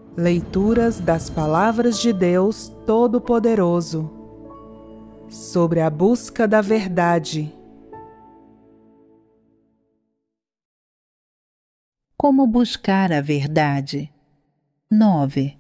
Leituras das Palavras de Deus Todo-Poderoso sobre a busca da verdade. Como buscar a verdade? 9.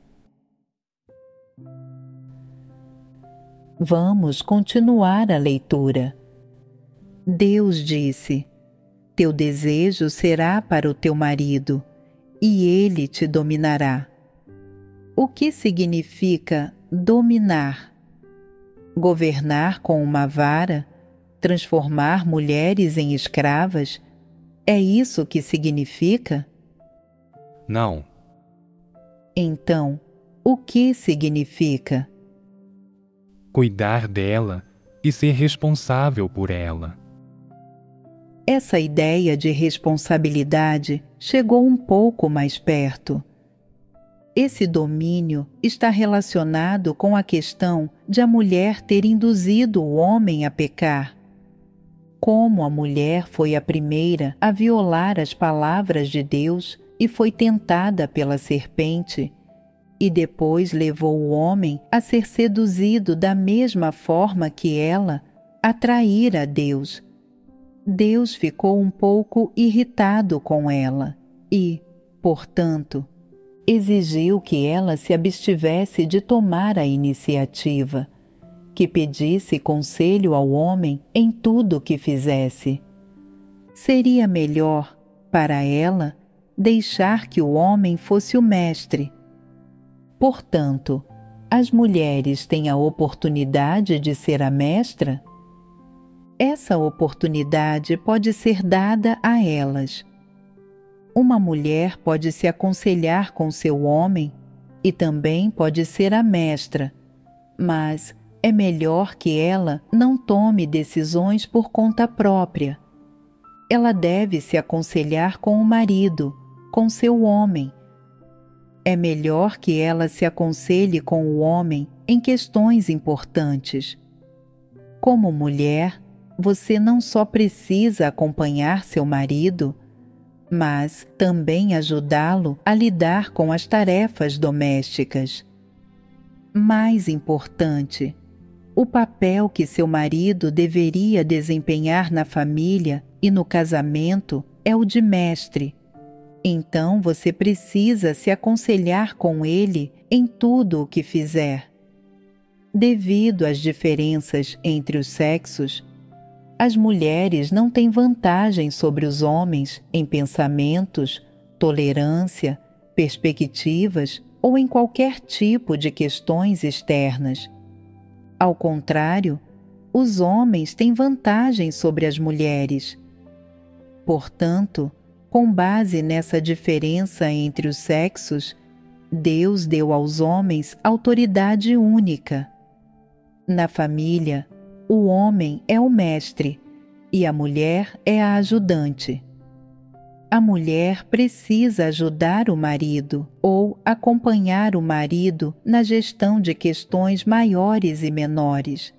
Vamos continuar a leitura. Deus disse: Teu desejo será para o teu marido, e ele te dominará. O que significa dominar? Governar com uma vara? Transformar mulheres em escravas? É isso que significa? Não. Então, o que significa? Cuidar dela e ser responsável por ela. Essa ideia de responsabilidade chegou um pouco mais perto. Esse domínio está relacionado com a questão de a mulher ter induzido o homem a pecar. Como a mulher foi a primeira a violar as palavras de Deus e foi tentada pela serpente, e depois levou o homem a ser seduzido da mesma forma que ela, a trair a Deus. Deus ficou um pouco irritado com ela e, portanto, exigiu que ela se abstivesse de tomar a iniciativa, que pedisse conselho ao homem em tudo o que fizesse. Seria melhor, para ela, deixar que o homem fosse o mestre. Portanto, as mulheres têm a oportunidade de ser a mestra? Essa oportunidade pode ser dada a elas. Uma mulher pode se aconselhar com seu homem e também pode ser a mestra, mas é melhor que ela não tome decisões por conta própria. Ela deve se aconselhar com o marido, com seu homem. É melhor que ela se aconselhe com o homem em questões importantes. Como mulher, você não só precisa acompanhar seu marido, mas também ajudá-lo a lidar com as tarefas domésticas. Mais importante, o papel que seu marido deveria desempenhar na família e no casamento é o de mestre. Então você precisa se aconselhar com ele em tudo o que fizer. Devido às diferenças entre os sexos, as mulheres não têm vantagem sobre os homens em pensamentos, tolerância, perspectivas ou em qualquer tipo de questões externas. Ao contrário, os homens têm vantagem sobre as mulheres. Portanto, com base nessa diferença entre os sexos, Deus deu aos homens autoridade única. Na família, o homem é o mestre e a mulher é a ajudante. A mulher precisa ajudar o marido ou acompanhar o marido na gestão de questões maiores e menores.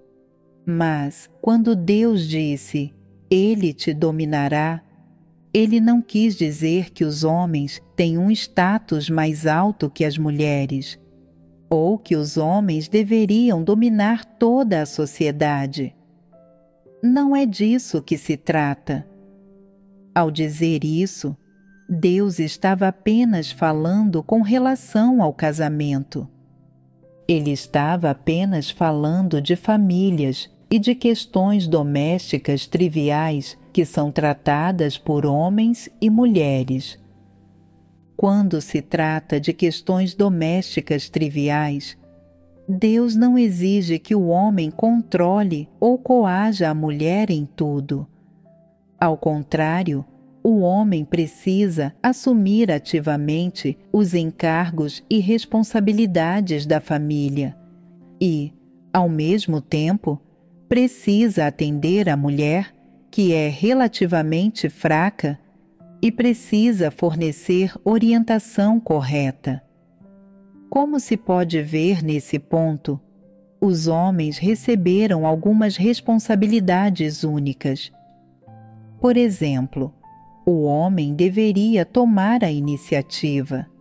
Mas, quando Deus disse, Ele te dominará, Ele não quis dizer que os homens têm um status mais alto que as mulheres, ou que os homens deveriam dominar toda a sociedade. Não é disso que se trata. Ao dizer isso, Deus estava apenas falando com relação ao casamento. Ele estava apenas falando de famílias e de questões domésticas triviais que são tratadas por homens e mulheres. Quando se trata de questões domésticas triviais, Deus não exige que o homem controle ou coaja a mulher em tudo. Ao contrário, o homem precisa assumir ativamente os encargos e responsabilidades da família e, ao mesmo tempo, precisa atender a mulher, que é relativamente fraca, e precisa fornecer orientação correta. Como se pode ver nesse ponto, os homens receberam algumas responsabilidades únicas. Por exemplo, o homem deveria tomar a iniciativa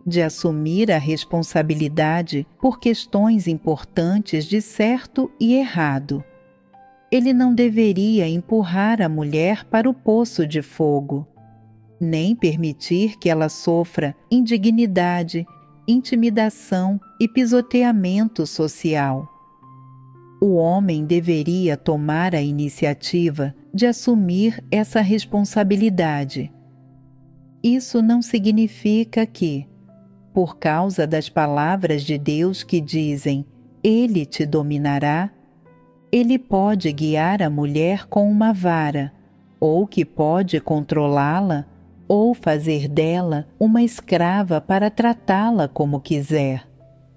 de assumir a responsabilidade por questões importantes de certo e errado. Ele não deveria empurrar a mulher para o poço de fogo, nem permitir que ela sofra indignidade, intimidação e pisoteamento social. O homem deveria tomar a iniciativa de assumir essa responsabilidade. Isso não significa que, por causa das palavras de Deus que dizem "Ele te dominará", ele pode guiar a mulher com uma vara, ou que pode controlá-la, ou fazer dela uma escrava para tratá-la como quiser.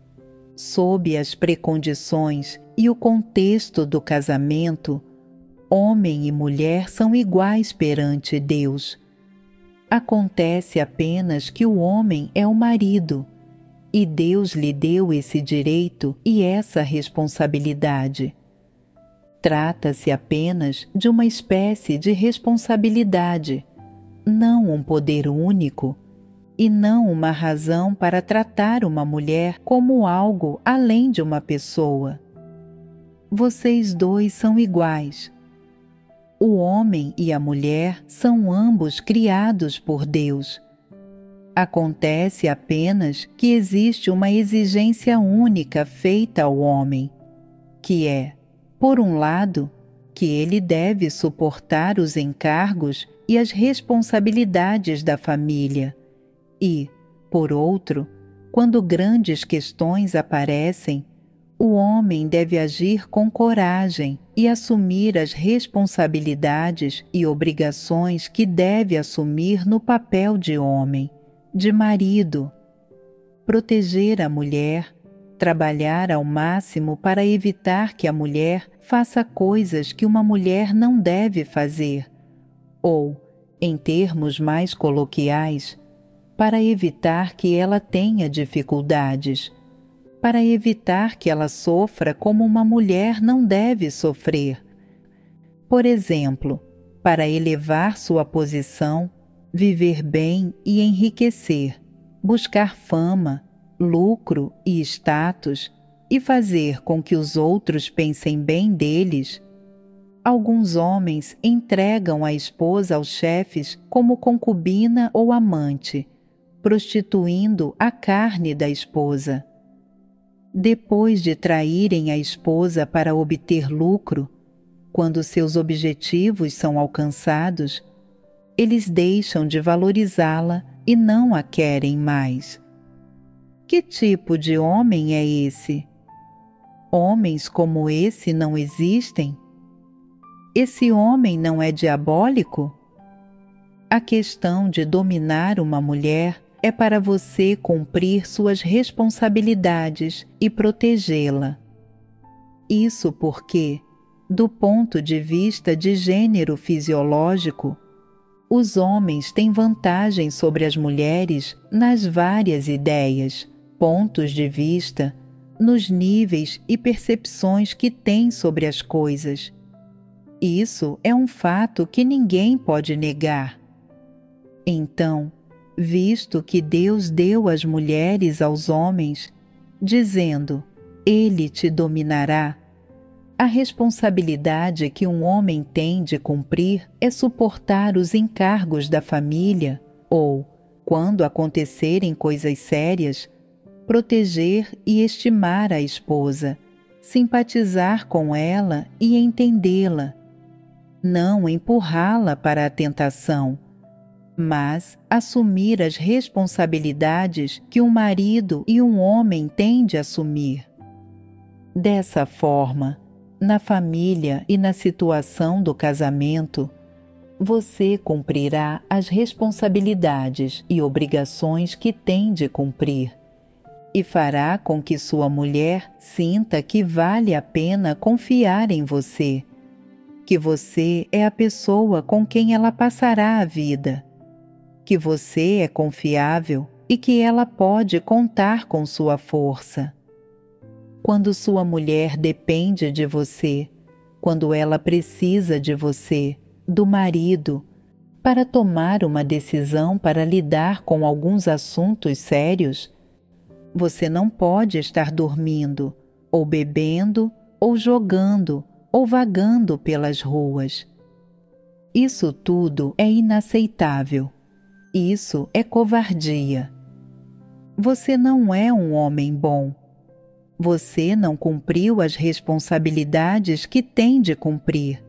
Sob as precondições e o contexto do casamento, homem e mulher são iguais perante Deus. Acontece apenas que o homem é o marido, e Deus lhe deu esse direito e essa responsabilidade. Trata-se apenas de uma espécie de responsabilidade, não um poder único, e não uma razão para tratar uma mulher como algo além de uma pessoa. Vocês dois são iguais. O homem e a mulher são ambos criados por Deus. Acontece apenas que existe uma exigência única feita ao homem, que é, por um lado, que ele deve suportar os encargos e as responsabilidades da família, e, por outro, quando grandes questões aparecem, o homem deve agir com coragem e assumir as responsabilidades e obrigações que deve assumir no papel de homem, de marido. Proteger a mulher, trabalhar ao máximo para evitar que a mulher faça coisas que uma mulher não deve fazer, ou, em termos mais coloquiais, para evitar que ela tenha dificuldades, para evitar que ela sofra como uma mulher não deve sofrer. Por exemplo, para elevar sua posição, viver bem e enriquecer, buscar fama, lucro e status e fazer com que os outros pensem bem deles. Alguns homens entregam a esposa aos chefes como concubina ou amante, prostituindo a carne da esposa. Depois de traírem a esposa para obter lucro, quando seus objetivos são alcançados, eles deixam de valorizá-la e não a querem mais. Que tipo de homem é esse? Homens como esse não existem? Esse homem não é diabólico? A questão de dominar uma mulher é para você cumprir suas responsabilidades e protegê-la. Isso porque, do ponto de vista de gênero fisiológico, os homens têm vantagem sobre as mulheres nas várias ideias, pontos de vista, nos níveis e percepções que têm sobre as coisas. Isso é um fato que ninguém pode negar. Então, visto que Deus deu as mulheres aos homens, dizendo, "Ele te dominará", a responsabilidade que um homem tem de cumprir é suportar os encargos da família ou, quando acontecerem coisas sérias, proteger e estimar a esposa, simpatizar com ela e entendê-la, não empurrá-la para a tentação, mas assumir as responsabilidades que um marido e um homem têm de assumir. Dessa forma, na família e na situação do casamento, você cumprirá as responsabilidades e obrigações que tem de cumprir, e fará com que sua mulher sinta que vale a pena confiar em você, que você é a pessoa com quem ela passará a vida, que você é confiável e que ela pode contar com sua força. Quando sua mulher depende de você, quando ela precisa de você, do marido, para tomar uma decisão para lidar com alguns assuntos sérios, você não pode estar dormindo, ou bebendo, ou jogando, ou vagando pelas ruas. Isso tudo é inaceitável. Isso é covardia. Você não é um homem bom. Você não cumpriu as responsabilidades que tem de cumprir.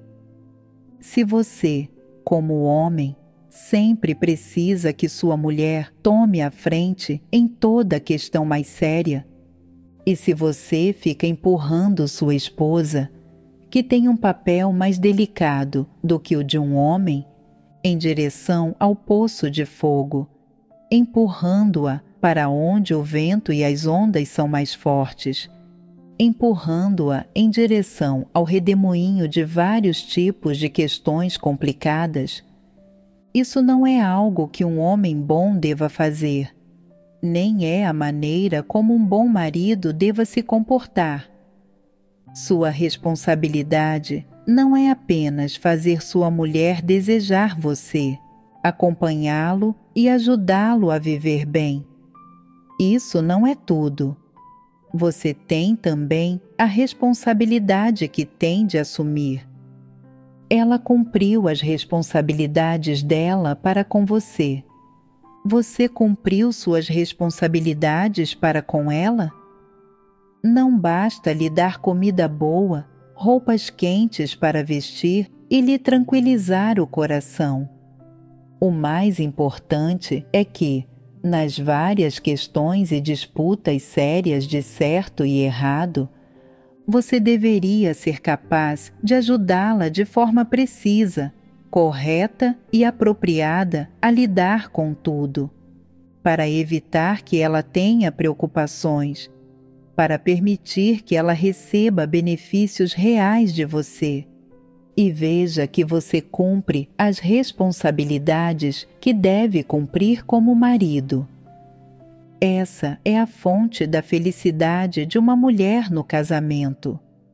Se você, como homem, sempre precisa que sua mulher tome a frente em toda questão mais séria, e se você fica empurrando sua esposa, que tem um papel mais delicado do que o de um homem, em direção ao poço de fogo, empurrando-a para onde o vento e as ondas são mais fortes, empurrando-a em direção ao redemoinho de vários tipos de questões complicadas, isso não é algo que um homem bom deva fazer, nem é a maneira como um bom marido deva se comportar. Sua responsabilidade não é apenas fazer sua mulher desejar você, acompanhá-lo e ajudá-lo a viver bem. Isso não é tudo. Você tem também a responsabilidade que tem de assumir. Ela cumpriu as responsabilidades dela para com você. Você cumpriu suas responsabilidades para com ela? Não basta lhe dar comida boa, roupas quentes para vestir e lhe tranquilizar o coração. O mais importante é que, nas várias questões e disputas sérias de certo e errado, você deveria ser capaz de ajudá-la de forma precisa, correta e apropriada a lidar com tudo, para evitar que ela tenha preocupações, para permitir que ela receba benefícios reais de você. E veja que você cumpre as responsabilidades que deve cumprir como marido. Essa é a fonte da felicidade de uma mulher no casamento.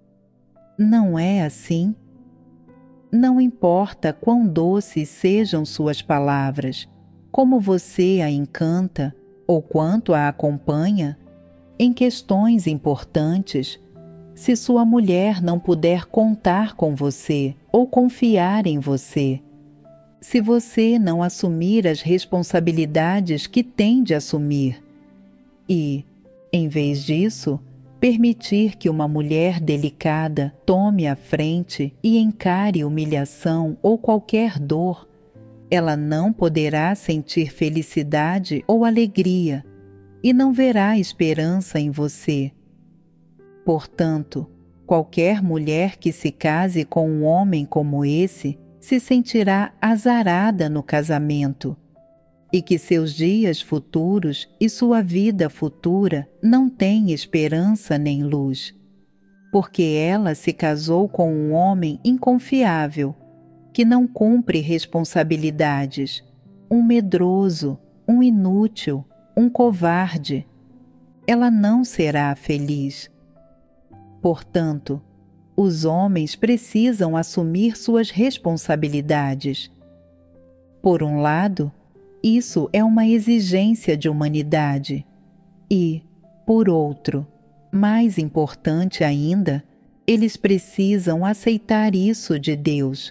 Não é assim? Não importa quão doces sejam suas palavras, como você a encanta ou quanto a acompanha, em questões importantes, se sua mulher não puder contar com você ou confiar em você, se você não assumir as responsabilidades que tem de assumir e, em vez disso, permitir que uma mulher delicada tome a frente e encare humilhação ou qualquer dor, ela não poderá sentir felicidade ou alegria e não verá esperança em você. Portanto, qualquer mulher que se case com um homem como esse se sentirá azarada no casamento e que seus dias futuros e sua vida futura não têm esperança nem luz, porque ela se casou com um homem inconfiável, que não cumpre responsabilidades, um medroso, um inútil, um covarde. Ela não será feliz. Portanto, os homens precisam assumir suas responsabilidades. Por um lado, isso é uma exigência de humanidade. E, por outro, mais importante ainda, eles precisam aceitar isso de Deus.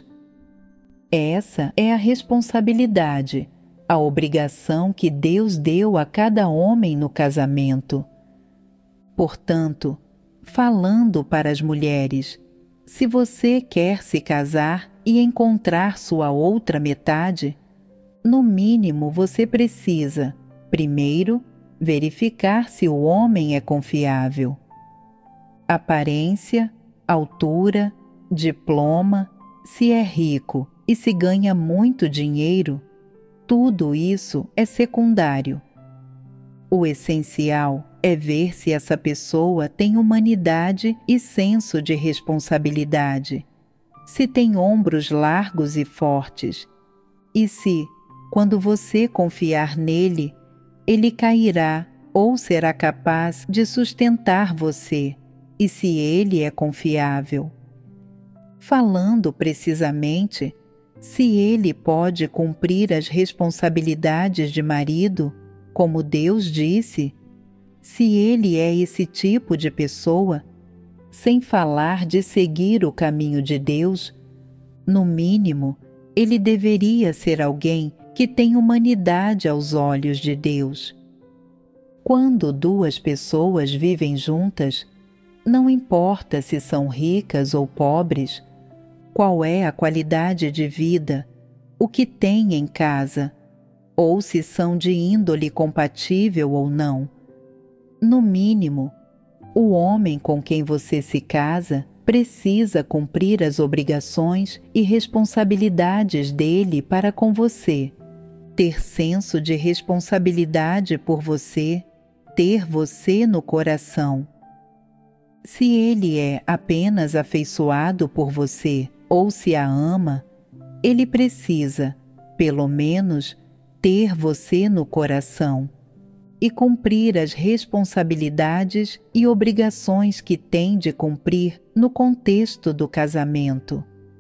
Essa é a responsabilidade, a obrigação que Deus deu a cada homem no casamento. Portanto, falando para as mulheres, se você quer se casar e encontrar sua outra metade, no mínimo você precisa, primeiro, verificar se o homem é confiável. Aparência, altura, diploma, se é rico e se ganha muito dinheiro, tudo isso é secundário. O essencial é ver se essa pessoa tem humanidade e senso de responsabilidade, se tem ombros largos e fortes, e se, quando você confiar nele, ele cairá ou será capaz de sustentar você, e se ele é confiável. Falando precisamente, Se ele pode cumprir as responsabilidades de marido, como Deus disse, se ele é esse tipo de pessoa, sem falar de seguir o caminho de Deus, no mínimo, ele deveria ser alguém que tem humanidade aos olhos de Deus. Quando duas pessoas vivem juntas, não importa se são ricas ou pobres, qual é a qualidade de vida, o que têm em casa, ou se são de índole compatível ou não. No mínimo, o homem com quem você se casa precisa cumprir as obrigações e responsabilidades dele para com você, ter senso de responsabilidade por você, ter você no coração. Se ele é apenas afeiçoado por você ou se a ama, ele precisa, pelo menos, ter você no coração e cumprir as responsabilidades e obrigações que tem de cumprir no contexto do casamento.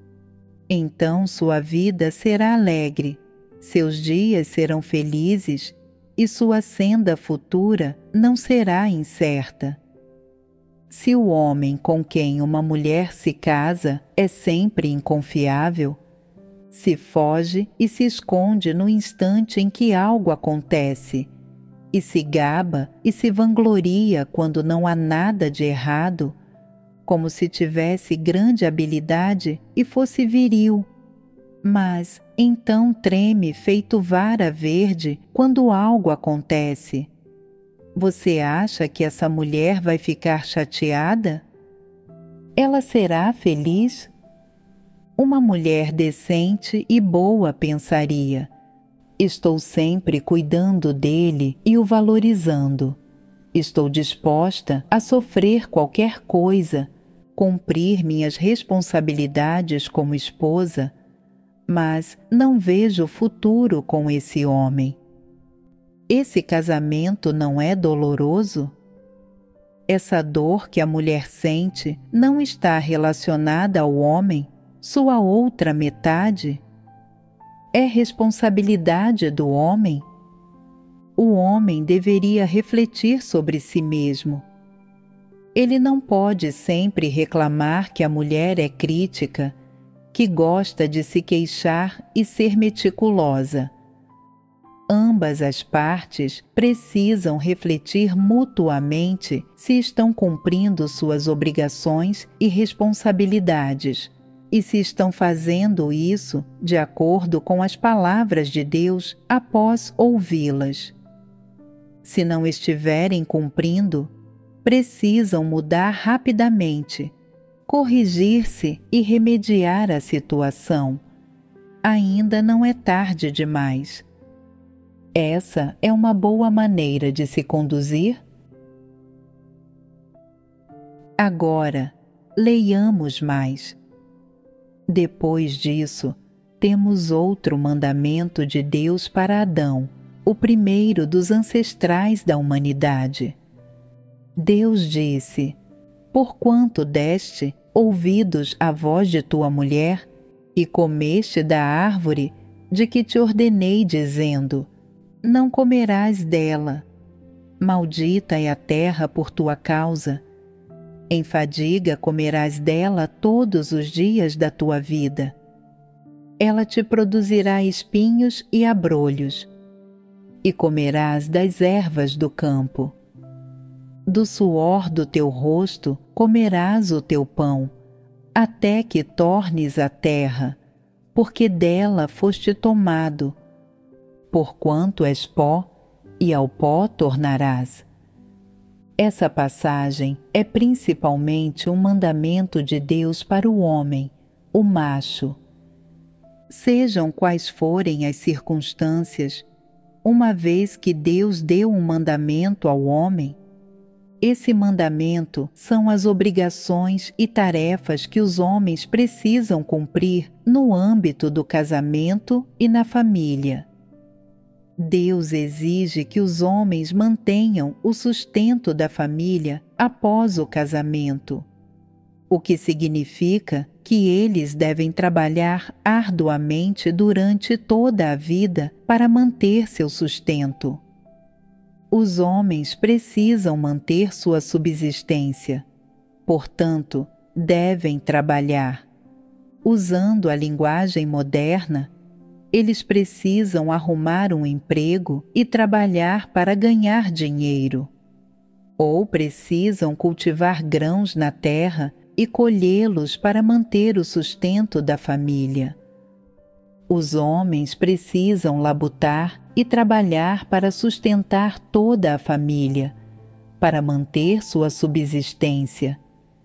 Então sua vida será alegre, seus dias serão felizes e sua senda futura não será incerta. Se o homem com quem uma mulher se casa é sempre inconfiável, se foge e se esconde no instante em que algo acontece, e se gaba e se vangloria quando não há nada de errado, como se tivesse grande habilidade e fosse viril, mas então treme feito vara verde quando algo acontece. Você acha que essa mulher vai ficar chateada? Ela será feliz? Uma mulher decente e boa pensaria: estou sempre cuidando dele e o valorizando. Estou disposta a sofrer qualquer coisa, cumprir minhas responsabilidades como esposa, mas não vejo futuro com esse homem. Esse casamento não é doloroso? Essa dor que a mulher sente não está relacionada ao homem, sua outra metade? É responsabilidade do homem? O homem deveria refletir sobre si mesmo. Ele não pode sempre reclamar que a mulher é crítica, que gosta de se queixar e ser meticulosa. Ambas as partes precisam refletir mutuamente se estão cumprindo suas obrigações e responsabilidades e se estão fazendo isso de acordo com as palavras de Deus após ouvi-las. Se não estiverem cumprindo, precisam mudar rapidamente, corrigir-se e remediar a situação. Ainda não é tarde demais. Essa é uma boa maneira de se conduzir? Agora, leiamos mais. Depois disso, temos outro mandamento de Deus para Adão, o primeiro dos ancestrais da humanidade. Deus disse: porquanto deste ouvidos à voz de tua mulher e comeste da árvore de que te ordenei, dizendo: não comerás dela. Maldita é a terra por tua causa. Em fadiga comerás dela todos os dias da tua vida. Ela te produzirá espinhos e abrolhos, e comerás das ervas do campo. Do suor do teu rosto comerás o teu pão, até que tornes a terra, porque dela foste tomado. Porquanto és pó, e ao pó tornarás. Essa passagem é principalmente um mandamento de Deus para o homem, o macho. Sejam quais forem as circunstâncias, uma vez que Deus deu um mandamento ao homem, esse mandamento são as obrigações e tarefas que os homens precisam cumprir no âmbito do casamento e na família. Deus exige que os homens mantenham o sustento da família após o casamento. o que significa que eles devem trabalhar arduamente durante toda a vida para manter seu sustento. Os homens precisam manter sua subsistência, portanto, devem trabalhar. Usando a linguagem moderna, eles precisam arrumar um emprego e trabalhar para ganhar dinheiro. Ou precisam cultivar grãos na terra e colhê-los para manter o sustento da família. Os homens precisam labutar e trabalhar para sustentar toda a família, para manter sua subsistência.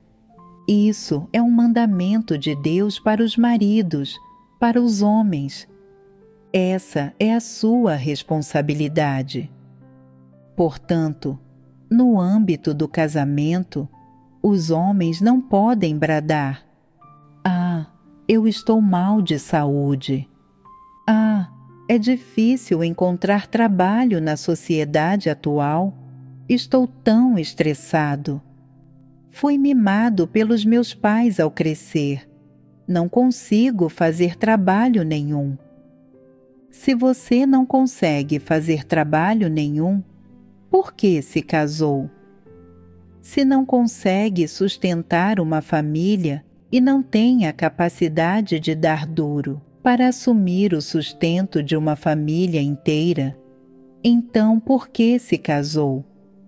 Isso é um mandamento de Deus para os maridos, para os homens. Essa é a sua responsabilidade. Portanto, no âmbito do casamento, os homens não podem bradar: "Ah, eu estou mal de saúde. Ah, é difícil encontrar trabalho na sociedade atual. Estou tão estressado. Fui mimado pelos meus pais ao crescer. Não consigo fazer trabalho nenhum." Se você não consegue fazer trabalho nenhum, por que se casou? Se não consegue sustentar uma família e não tem a capacidade de dar duro para assumir o sustento de uma família inteira, então por que se casou?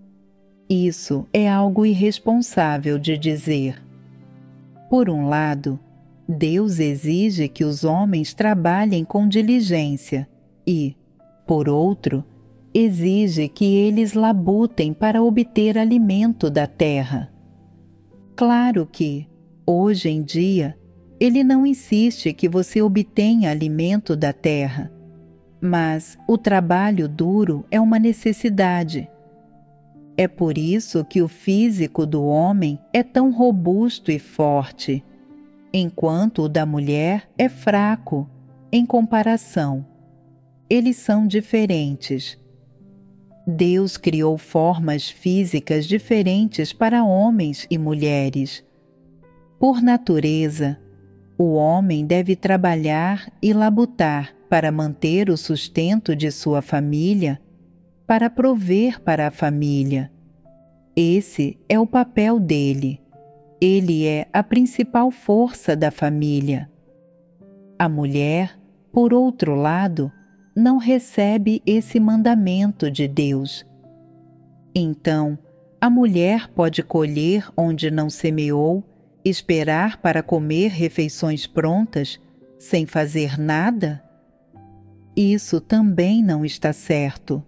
Isso é algo irresponsável de dizer. Por um lado, Deus exige que os homens trabalhem com diligência e, por outro, exige que eles labutem para obter alimento da terra. Claro que, hoje em dia, ele não insiste que você obtenha alimento da terra, mas o trabalho duro é uma necessidade. É por isso que o físico do homem é tão robusto e forte, enquanto o da mulher é fraco em comparação. Eles são diferentes. Deus criou formas físicas diferentes para homens e mulheres. Por natureza, o homem deve trabalhar e labutar para manter o sustento de sua família, para prover para a família. Esse é o papel dele. Ele é a principal força da família. A mulher, por outro lado, não recebe esse mandamento de Deus. Então, a mulher pode colher onde não semeou, esperar para comer refeições prontas, sem fazer nada? Isso também não está certo.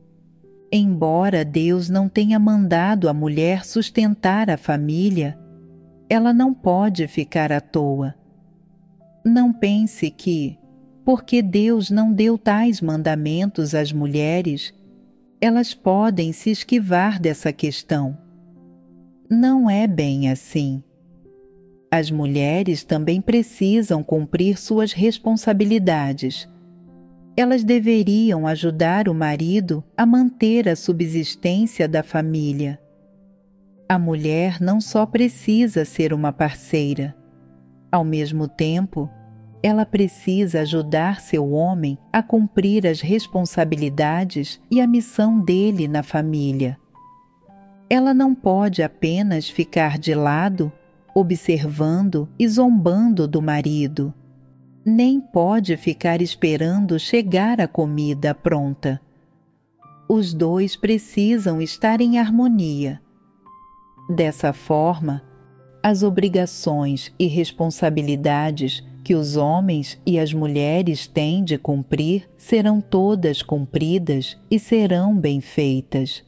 Embora Deus não tenha mandado a mulher sustentar a família, ela não pode ficar à toa. Não pense que, porque Deus não deu tais mandamentos às mulheres, elas podem se esquivar dessa questão. Não é bem assim. As mulheres também precisam cumprir suas responsabilidades. Elas deveriam ajudar o marido a manter a subsistência da família. A mulher não só precisa ser uma parceira. Ao mesmo tempo, ela precisa ajudar seu homem a cumprir as responsabilidades e a missão dele na família. Ela não pode apenas ficar de lado, observando e zombando do marido. Nem pode ficar esperando chegar a comida pronta. Os dois precisam estar em harmonia. Dessa forma, as obrigações e responsabilidades que os homens e as mulheres têm de cumprir serão todas cumpridas e serão bem feitas.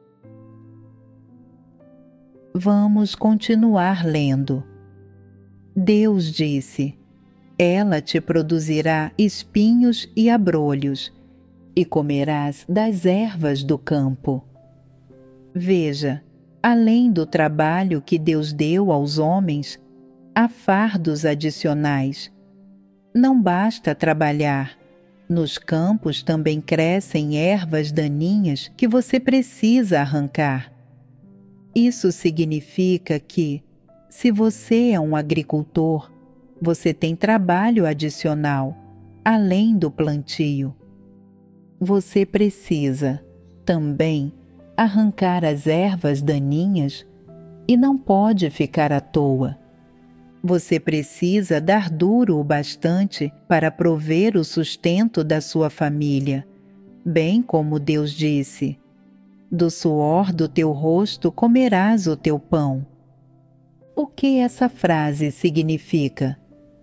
Vamos continuar lendo. Deus disse: "Ela te produzirá espinhos e abrolhos, e comerás das ervas do campo." Veja, além do trabalho que Deus deu aos homens, há fardos adicionais. Não basta trabalhar. Nos campos também crescem ervas daninhas que você precisa arrancar. Isso significa que, Se você é um agricultor, você tem trabalho adicional, além do plantio. Você precisa, também, arrancar as ervas daninhas e não pode ficar à toa. Você precisa dar duro o bastante para prover o sustento da sua família, bem como Deus disse: do suor do teu rosto comerás o teu pão. O que essa frase significa?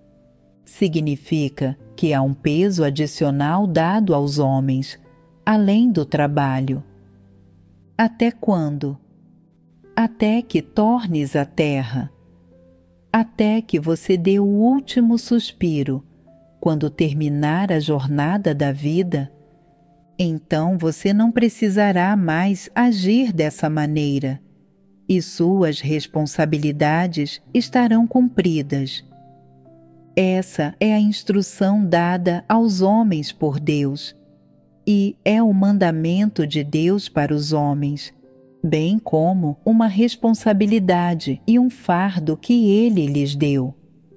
Significa que há um peso adicional dado aos homens, além do trabalho. Até quando? Até que tornes a terra. Até que você dê o último suspiro, quando terminar a jornada da vida, então você não precisará mais agir dessa maneira, e suas responsabilidades estarão cumpridas. Essa é a instrução dada aos homens por Deus, e é o mandamento de Deus para os homens, bem como uma responsabilidade e um fardo que Ele lhes deu.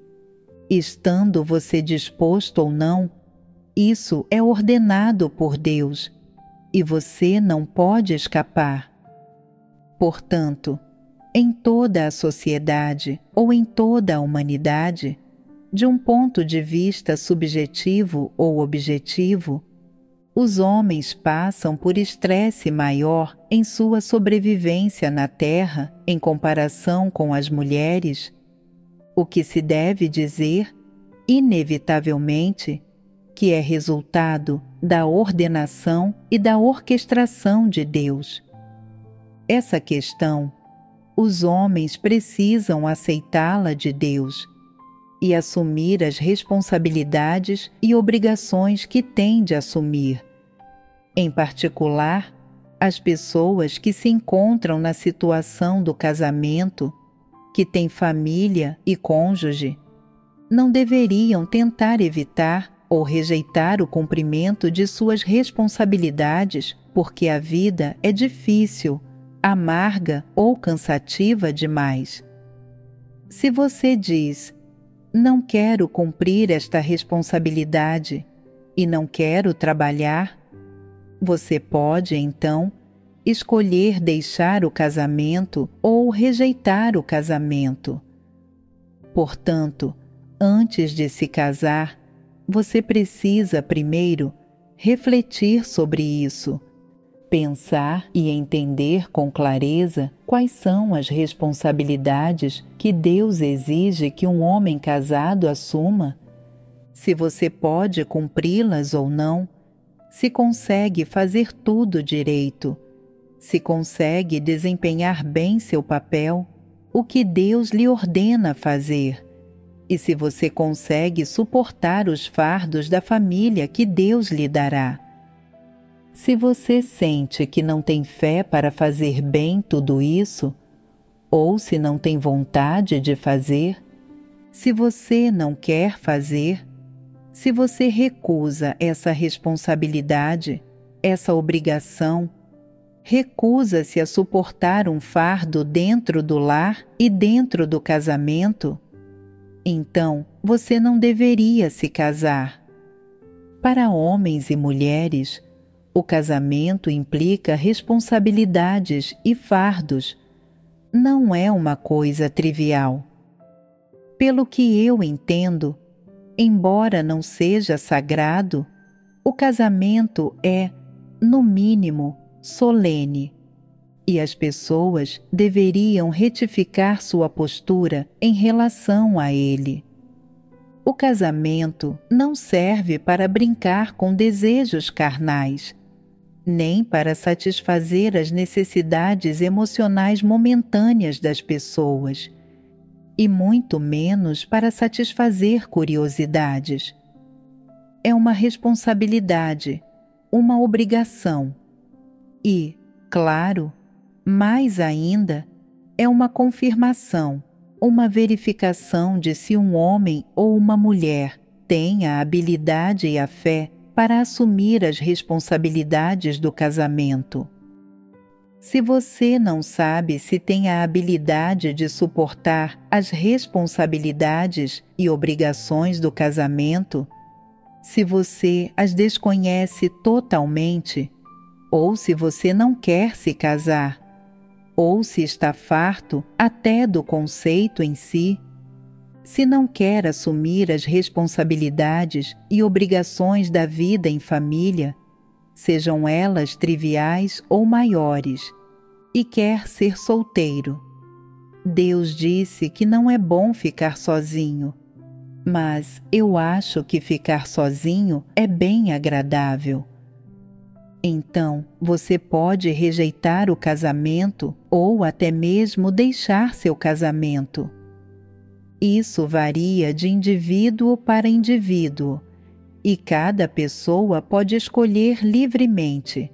Estando você disposto ou não, isso é ordenado por Deus, e você não pode escapar. Portanto, em toda a sociedade ou em toda a humanidade, de um ponto de vista subjetivo ou objetivo, os homens passam por estresse maior em sua sobrevivência na Terra em comparação com as mulheres, o que se deve dizer, inevitavelmente, que é resultado da ordenação e da orquestração de Deus. Essa questão, os homens precisam aceitá-la de Deus e assumir as responsabilidades e obrigações que têm de assumir. Em particular, as pessoas que se encontram na situação do casamento, que têm família e cônjuge, não deveriam tentar evitar ou rejeitar o cumprimento de suas responsabilidades porque a vida é difícil, amarga ou cansativa demais. Se você diz: não quero cumprir esta responsabilidade e não quero trabalhar, você pode, então, escolher deixar o casamento ou rejeitar o casamento. Portanto, antes de se casar, você precisa primeiro refletir sobre isso, pensar e entender com clareza quais são as responsabilidades que Deus exige que um homem casado assuma, se você pode cumpri-las ou não, se consegue fazer tudo direito, se consegue desempenhar bem seu papel, o que Deus lhe ordena fazer, e se você consegue suportar os fardos da família que Deus lhe dará. Se você sente que não tem fé para fazer bem tudo isso, ou se não tem vontade de fazer, se você não quer fazer, se você recusa essa responsabilidade, essa obrigação, recusa-se a suportar um fardo dentro do lar e dentro do casamento, então você não deveria se casar. Para homens e mulheres, o casamento implica responsabilidades e fardos. Não é uma coisa trivial. Pelo que eu entendo, embora não seja sagrado, o casamento é, no mínimo, solene, e as pessoas deveriam retificar sua postura em relação a ele. O casamento não serve para brincar com desejos carnais, nem para satisfazer as necessidades emocionais momentâneas das pessoas, e muito menos para satisfazer curiosidades. É uma responsabilidade, uma obrigação e, claro, mais ainda, é uma confirmação, uma verificação de se um homem ou uma mulher tem a habilidade e a fé para assumir as responsabilidades do casamento. Se você não sabe se tem a habilidade de suportar as responsabilidades e obrigações do casamento, se você as desconhece totalmente, ou se você não quer se casar, ou se está farto até do conceito em si, se não quer assumir as responsabilidades e obrigações da vida em família, sejam elas triviais ou maiores, e quer ser solteiro. Deus disse que não é bom ficar sozinho, mas eu acho que ficar sozinho é bem agradável. Então, você pode rejeitar o casamento ou até mesmo deixar seu casamento. Isso varia de indivíduo para indivíduo, e cada pessoa pode escolher livremente.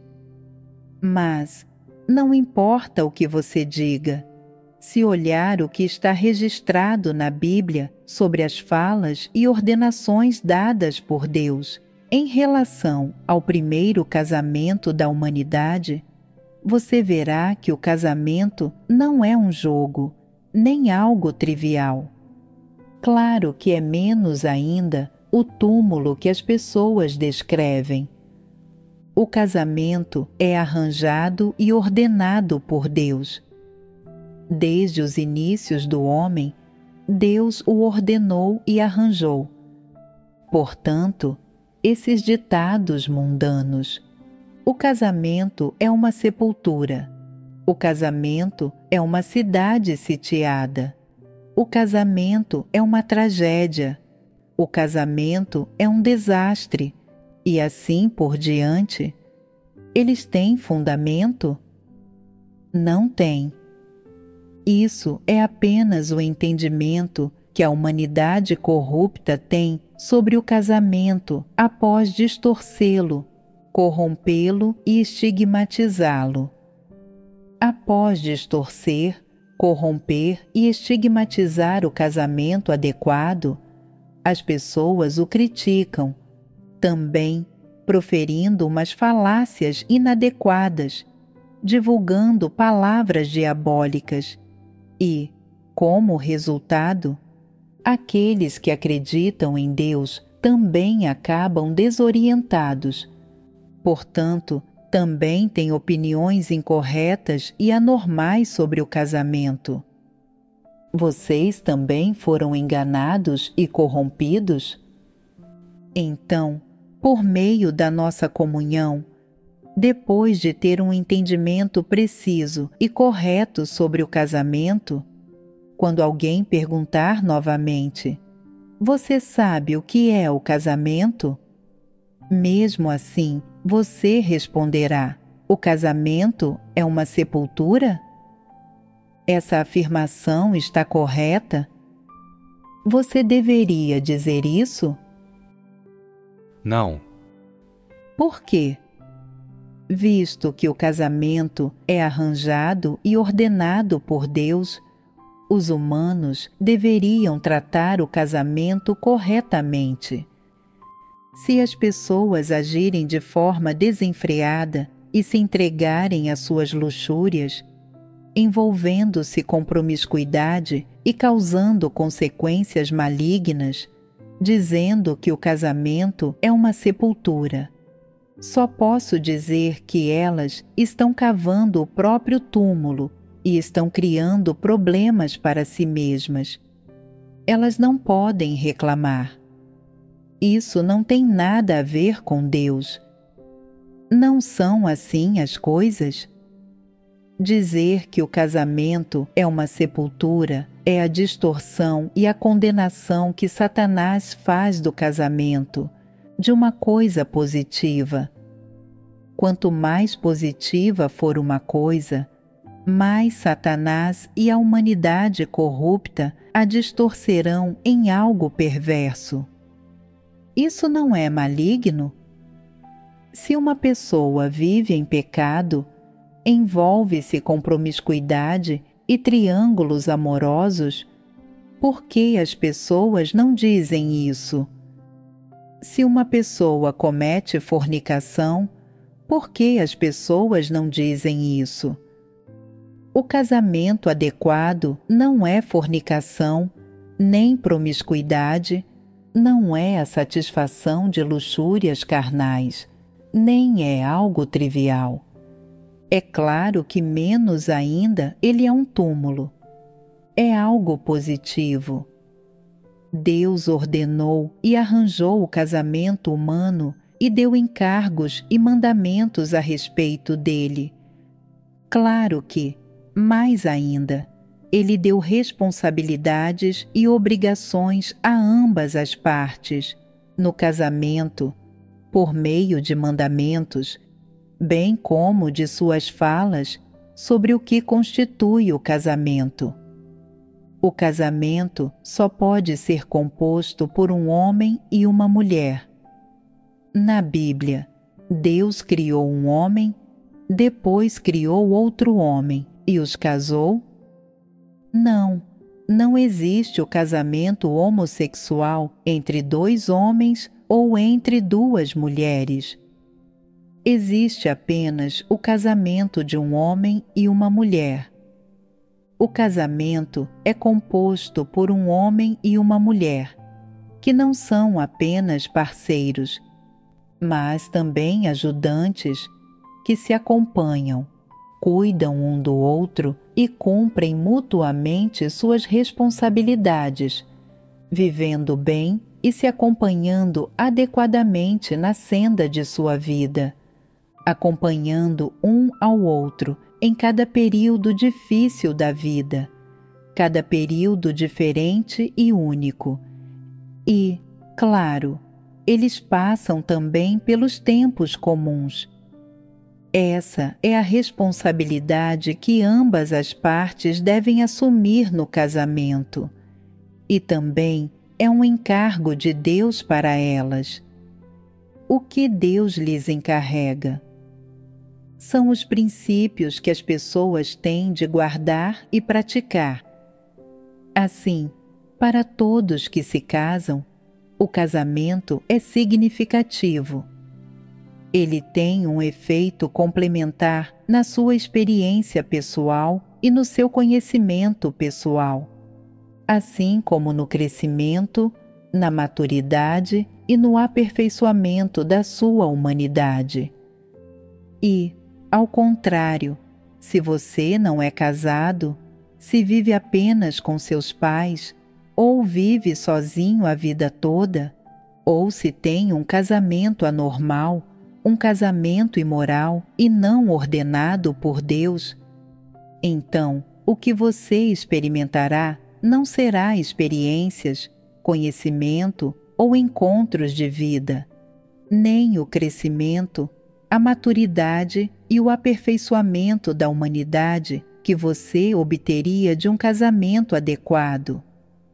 Mas não importa o que você diga, se olhar o que está registrado na Bíblia sobre as falas e ordenações dadas por Deus em relação ao primeiro casamento da humanidade, você verá que o casamento não é um jogo, nem algo trivial. Claro que é menos ainda o túmulo que as pessoas descrevem. O casamento é arranjado e ordenado por Deus. Desde os inícios do homem, Deus o ordenou e arranjou. Portanto, esses ditados mundanos: o casamento é uma sepultura, o casamento é uma cidade sitiada, o casamento é uma tragédia, o casamento é um desastre, e assim por diante, eles têm fundamento? Não têm. Isso é apenas o entendimento que a humanidade corrupta tem sobre o casamento após distorcê-lo, corrompê-lo e estigmatizá-lo. Após distorcer, corromper e estigmatizar o casamento adequado, as pessoas o criticam, também proferindo umas falácias inadequadas, divulgando palavras diabólicas e, como resultado, aqueles que acreditam em Deus também acabam desorientados. Portanto, também têm opiniões incorretas e anormais sobre o casamento. Vocês também foram enganados e corrompidos? Então, por meio da nossa comunhão, depois de ter um entendimento preciso e correto sobre o casamento, quando alguém perguntar novamente: "Você sabe o que é o casamento?" Mesmo assim, você responderá: "O casamento é uma sepultura?" Essa afirmação está correta? Você deveria dizer isso? Não. Por quê? Visto que o casamento é arranjado e ordenado por Deus, os humanos deveriam tratar o casamento corretamente. Se as pessoas agirem de forma desenfreada e se entregarem às suas luxúrias, envolvendo-se com promiscuidade e causando consequências malignas, dizendo que o casamento é uma sepultura, só posso dizer que elas estão cavando o próprio túmulo e estão criando problemas para si mesmas. Elas não podem reclamar. Isso não tem nada a ver com Deus. Não são assim as coisas? Dizer que o casamento é uma sepultura é a distorção e a condenação que Satanás faz do casamento, de uma coisa positiva. Quanto mais positiva for uma coisa, mais Satanás e a humanidade corrupta a distorcerão em algo perverso. Isso não é maligno? Se uma pessoa vive em pecado, envolve-se com promiscuidade e triângulos amorosos, por que as pessoas não dizem isso? Se uma pessoa comete fornicação, por que as pessoas não dizem isso? O casamento adequado não é fornicação, nem promiscuidade, não é a satisfação de luxúrias carnais, nem é algo trivial. É claro que menos ainda ele é um túmulo. É algo positivo. Deus ordenou e arranjou o casamento humano e deu encargos e mandamentos a respeito dele. Claro que, mais ainda, ele deu responsabilidades e obrigações a ambas as partes, no casamento, por meio de mandamentos, bem como de suas falas sobre o que constitui o casamento. O casamento só pode ser composto por um homem e uma mulher. Na Bíblia, Deus criou um homem, depois criou outro homem e os casou? Não existe o casamento homossexual entre dois homens ou entre duas mulheres. Existe apenas o casamento de um homem e uma mulher. O casamento é composto por um homem e uma mulher, que não são apenas parceiros, mas também ajudantes que se acompanham, cuidam um do outro e cumprem mutuamente suas responsabilidades, vivendo bem e se acompanhando adequadamente na senda de sua vida, acompanhando um ao outro em cada período difícil da vida, cada período diferente e único. E, claro, eles passam também pelos tempos comuns. Essa é a responsabilidade que ambas as partes devem assumir no casamento, e também é um encargo de Deus para elas. O que Deus lhes encarrega? São os princípios que as pessoas têm de guardar e praticar. Assim, para todos que se casam, o casamento é significativo. Ele tem um efeito complementar na sua experiência pessoal e no seu conhecimento pessoal, assim como no crescimento, na maturidade e no aperfeiçoamento da sua humanidade. E, ao contrário, se você não é casado, se vive apenas com seus pais, ou vive sozinho a vida toda, ou se tem um casamento anormal, um casamento imoral e não ordenado por Deus, então o que você experimentará não será experiências, conhecimento ou encontros de vida, nem o crescimento, a maturidade e o aperfeiçoamento da humanidade que você obteria de um casamento adequado.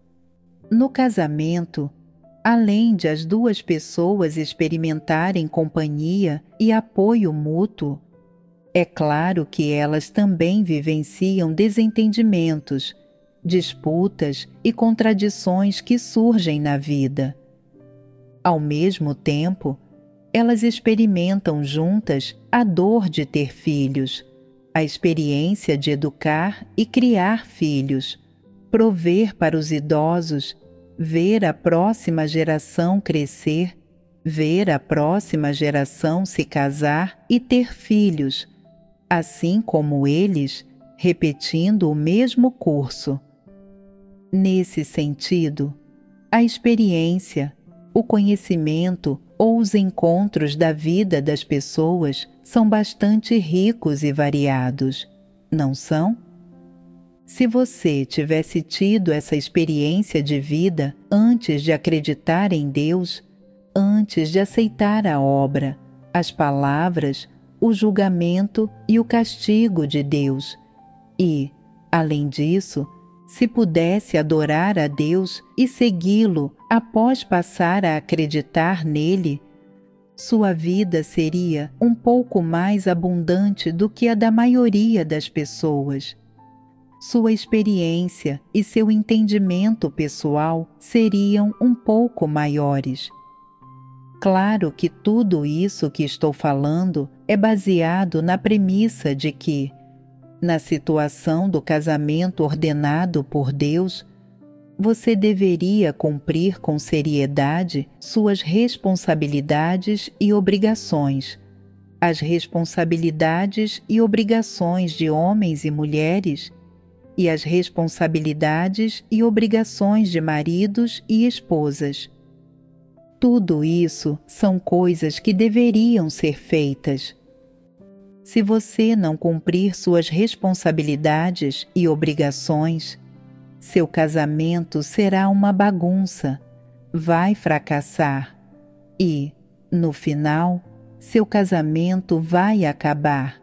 No casamento, além de as duas pessoas experimentarem companhia e apoio mútuo, é claro que elas também vivenciam desentendimentos, disputas e contradições que surgem na vida. Ao mesmo tempo, elas experimentam juntas a dor de ter filhos, a experiência de educar e criar filhos, prover para os idosos, ver a próxima geração crescer, ver a próxima geração se casar e ter filhos, assim como eles, repetindo o mesmo curso. Nesse sentido, a experiência, o conhecimento ou os encontros da vida das pessoas são bastante ricos e variados, não são? Se você tivesse tido essa experiência de vida antes de acreditar em Deus, antes de aceitar a obra, as palavras, o julgamento e o castigo de Deus, e, além disso, se pudesse adorar a Deus e segui-lo após passar a acreditar nele, sua vida seria um pouco mais abundante do que a da maioria das pessoas. Sua experiência e seu entendimento pessoal seriam um pouco maiores. Claro que tudo isso que estou falando é baseado na premissa de que, Na situação do casamento ordenado por Deus, você deveria cumprir com seriedade suas responsabilidades e obrigações, as responsabilidades e obrigações de homens e mulheres, e as responsabilidades e obrigações de maridos e esposas. Tudo isso são coisas que deveriam ser feitas. Se você não cumprir suas responsabilidades e obrigações, seu casamento será uma bagunça, vai fracassar e, no final, seu casamento vai acabar.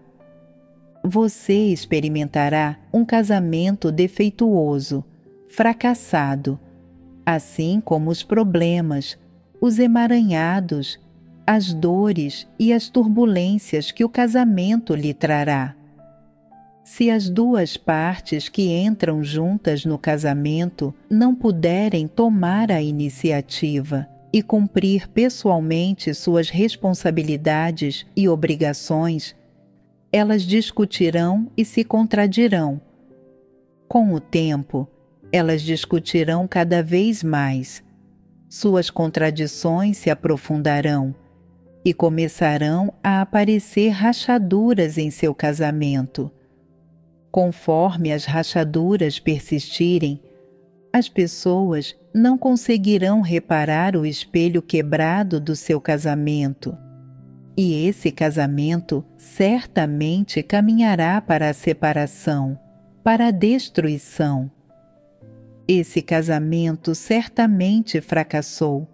Você experimentará um casamento defeituoso, fracassado, assim como os problemas, os emaranhados, as dores e as turbulências que o casamento lhe trará. Se as duas partes que entram juntas no casamento não puderem tomar a iniciativa e cumprir pessoalmente suas responsabilidades e obrigações, elas discutirão e se contradirão. Com o tempo, elas discutirão cada vez mais. Suas contradições se aprofundarão e começarão a aparecer rachaduras em seu casamento. Conforme as rachaduras persistirem, as pessoas não conseguirão reparar o espelho quebrado do seu casamento. E esse casamento certamente caminhará para a separação, para a destruição. Esse casamento certamente fracassou.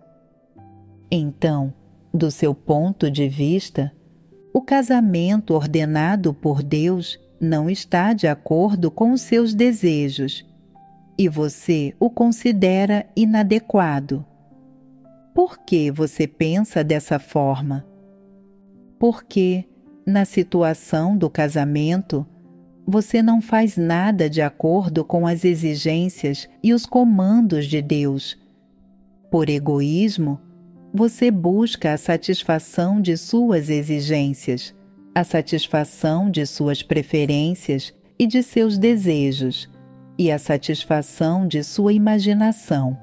Então, do seu ponto de vista, o casamento ordenado por Deus não está de acordo com os seus desejos e você o considera inadequado. Por que você pensa dessa forma? Porque, na situação do casamento, você não faz nada de acordo com as exigências e os comandos de Deus. Por egoísmo, você busca a satisfação de suas exigências, a satisfação de suas preferências e de seus desejos, e a satisfação de sua imaginação.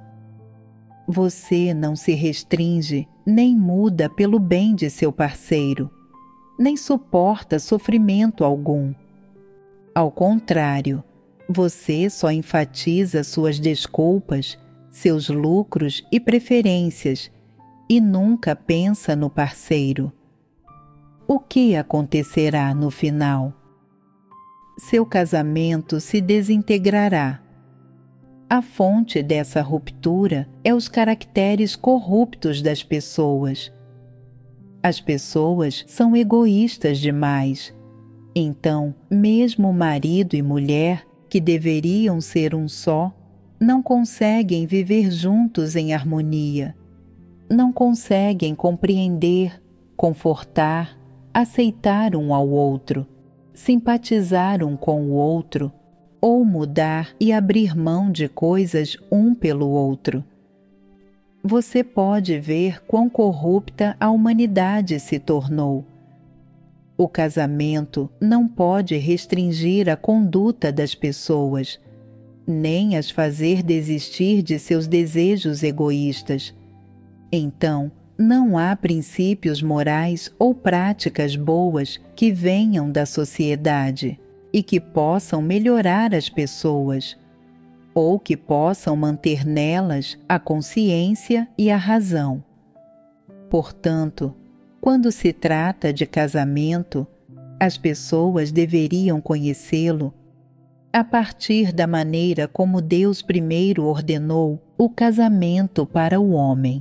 Você não se restringe nem muda pelo bem de seu parceiro, nem suporta sofrimento algum. Ao contrário, você só enfatiza suas desculpas, seus lucros e preferências, e nunca pensa no parceiro. O que acontecerá no final? Seu casamento se desintegrará. A fonte dessa ruptura é os caracteres corruptos das pessoas. As pessoas são egoístas demais. Então, mesmo marido e mulher, que deveriam ser um só, não conseguem viver juntos em harmonia. Não conseguem compreender, confortar, aceitar um ao outro, simpatizar um com o outro, ou mudar e abrir mão de coisas um pelo outro. Você pode ver quão corrupta a humanidade se tornou. O casamento não pode restringir a conduta das pessoas, nem as fazer desistir de seus desejos egoístas. Então, não há princípios morais ou práticas boas que venham da sociedade e que possam melhorar as pessoas, ou que possam manter nelas a consciência e a razão. Portanto, quando se trata de casamento, as pessoas deveriam conhecê-lo a partir da maneira como Deus primeiro ordenou o casamento para o homem.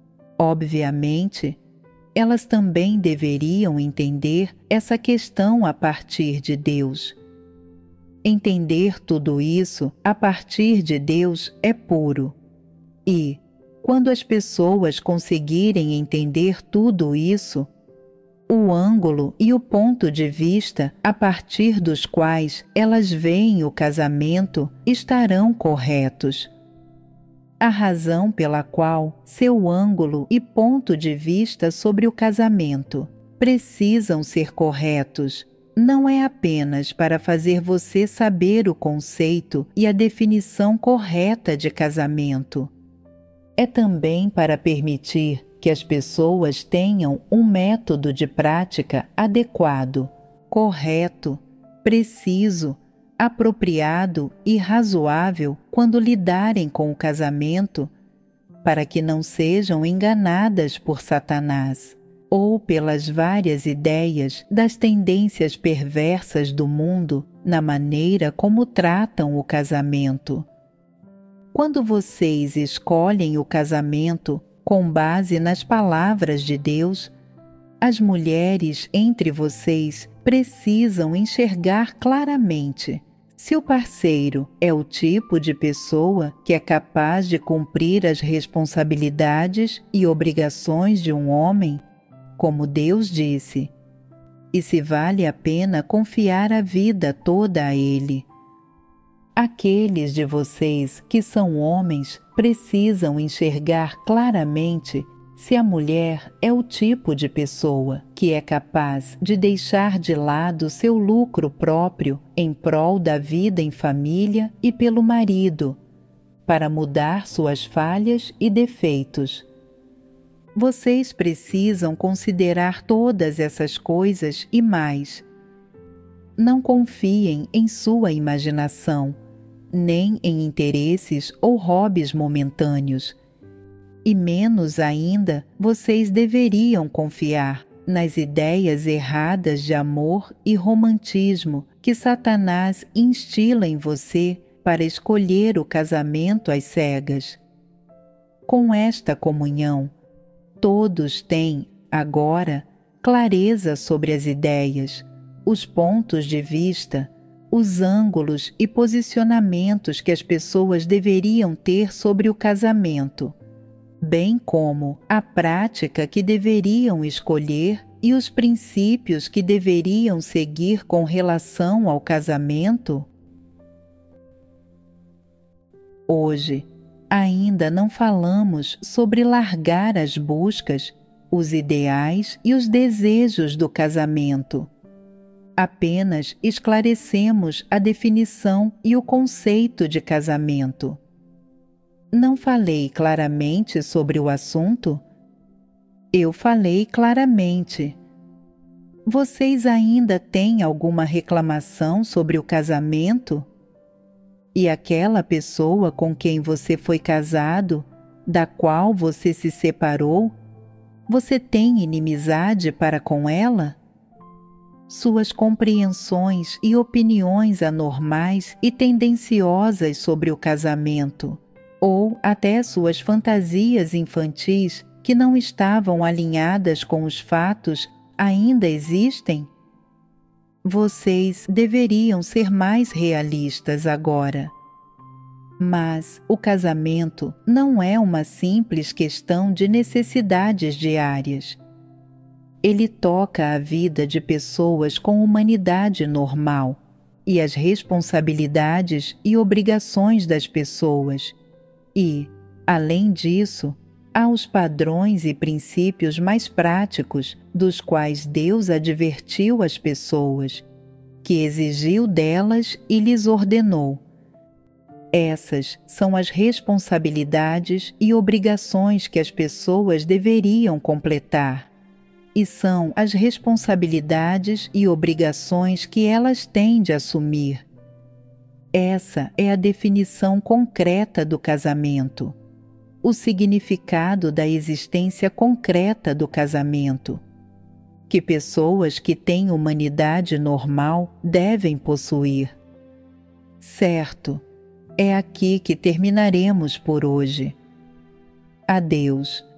Obviamente, elas também deveriam entender essa questão a partir de Deus. Entender tudo isso a partir de Deus é puro. E, quando as pessoas conseguirem entender tudo isso, o ângulo e o ponto de vista a partir dos quais elas veem o casamento estarão corretos. A razão pela qual seu ângulo e ponto de vista sobre o casamento precisam ser corretos não é apenas para fazer você saber o conceito e a definição correta de casamento. É também para permitir que as pessoas tenham um método de prática adequado, correto, preciso, apropriado e razoável quando lidarem com o casamento, para que não sejam enganadas por Satanás ou pelas várias ideias das tendências perversas do mundo na maneira como tratam o casamento. Quando vocês escolhem o casamento com base nas palavras de Deus, as mulheres entre vocês precisam enxergar claramente se o parceiro é o tipo de pessoa que é capaz de cumprir as responsabilidades e obrigações de um homem, como Deus disse, e se vale a pena confiar a vida toda a ele. Aqueles de vocês que são homens precisam enxergar claramente se a mulher é o tipo de pessoa que é capaz de deixar de lado seu lucro próprio em prol da vida em família e pelo marido, para mudar suas falhas e defeitos. Vocês precisam considerar todas essas coisas e mais. Não confiem em sua imaginação, nem em interesses ou hobbies momentâneos. E menos ainda, vocês deveriam confiar nas ideias erradas de amor e romantismo que Satanás instila em você para escolher o casamento às cegas. Com esta comunhão, todos têm, agora, clareza sobre as ideias, os pontos de vista, os ângulos e posicionamentos que as pessoas deveriam ter sobre o casamento, bem como a prática que deveriam escolher e os princípios que deveriam seguir com relação ao casamento. Hoje, ainda não falamos sobre largar as buscas, os ideais e os desejos do casamento. Apenas esclarecemos a definição e o conceito de casamento. Não falei claramente sobre o assunto? Eu falei claramente. Vocês ainda têm alguma reclamação sobre o casamento? E aquela pessoa com quem você foi casado, da qual você se separou, você tem inimizade para com ela? Suas compreensões e opiniões anormais e tendenciosas sobre o casamento, ou até suas fantasias infantis que não estavam alinhadas com os fatos, ainda existem? Vocês deveriam ser mais realistas agora. Mas o casamento não é uma simples questão de necessidades diárias. Ele toca a vida de pessoas com humanidade normal e as responsabilidades e obrigações das pessoas. E, além disso, há os padrões e princípios mais práticos dos quais Deus advertiu as pessoas, que exigiu delas e lhes ordenou. Essas são as responsabilidades e obrigações que as pessoas deveriam completar, e são as responsabilidades e obrigações que elas têm de assumir. Essa é a definição concreta do casamento, o significado da existência concreta do casamento, que pessoas que têm humanidade normal devem possuir. Certo, é aqui que terminaremos por hoje. Adeus.